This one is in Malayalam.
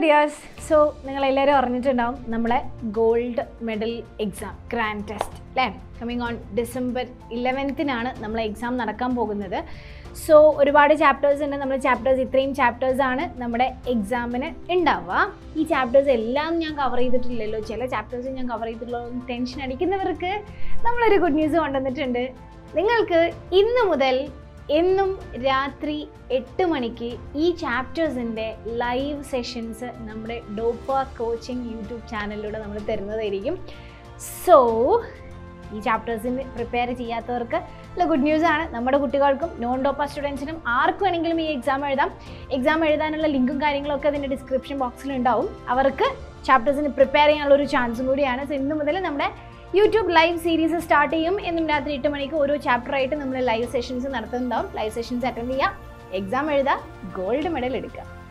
ഡിയേഴ്സ്. സോ നിങ്ങളെല്ലാവരും അറിഞ്ഞിട്ടുണ്ടാവും നമ്മളെ gold medal exam grand test അല്ലേ? കമ്മിങ് ഓൺ December 11th നമ്മളെ എക്സാം നടക്കാൻ പോകുന്നത്. സോ ഒരുപാട് ചാപ്റ്റേഴ്സ് ഉണ്ട്. നമ്മൾ ഇത്രയും ചാപ്റ്റേഴ്സാണ് നമ്മുടെ എക്സാമിന് ഉണ്ടാവുക. ഈ ചാപ്റ്റേഴ്സ് എല്ലാം ഞാൻ കവർ ചെയ്തിട്ടില്ലല്ലോ, ചില ചാപ്റ്റേഴ്സ് ഞാൻ കവർ ചെയ്തിട്ടുള്ളൂ. ടെൻഷൻ അടിക്കുന്നവർക്ക് നമ്മളൊരു ഗുഡ് ന്യൂസ് കൊണ്ടുവന്നിട്ടുണ്ട്. നിങ്ങൾക്ക് ഇന്ന് മുതൽ എന്നും രാത്രി 8 മണിക്ക് ഈ ചാപ്റ്റേഴ്സിൻ്റെ ലൈവ് സെഷൻസ് നമ്മുടെ ഡോപ്പ കോച്ചിങ് യൂട്യൂബ് ചാനലിലൂടെ നമ്മൾ തരുന്നതായിരിക്കും. സോ ഈ ചാപ്റ്റേഴ്സിന് പ്രിപ്പയർ ചെയ്യാത്തവർക്ക് ഉള്ള ഗുഡ് ന്യൂസ് ആണ്. നമ്മുടെ കുട്ടികൾക്കും നോൺ ഡോപ്പ സ്റ്റുഡൻസിനും ആർക്ക് വേണമെങ്കിലും ഈ എക്സാം എഴുതാം. എക്സാം എഴുതാനുള്ള ലിങ്കും കാര്യങ്ങളൊക്കെ അതിൻ്റെ ഡിസ്ക്രിപ്ഷൻ ബോക്സിൽ ഉണ്ടാവും. അവർക്ക് ചാപ്റ്റേഴ്സിന് പ്രിപ്പയർ ചെയ്യാനുള്ള ഒരു ചാൻസും കൂടിയാണ്. സോ ഇന്ന് മുതൽ നമ്മുടെ യൂട്യൂബ് ലൈവ് സീരീസ് സ്റ്റാർട്ട് ചെയ്യും. എന്നും രാത്രി 8 മണിക്ക് ഓരോ ചാപ്റ്ററായിട്ട് നമ്മൾ ലൈവ് സെഷൻസ് നടത്തുന്നുണ്ടാവും. ലൈവ് സെഷൻസ് അറ്റൻഡ് ചെയ്യുക, എക്സാം എഴുതുക, ഗോൾഡ് മെഡൽ എടുക്കുക.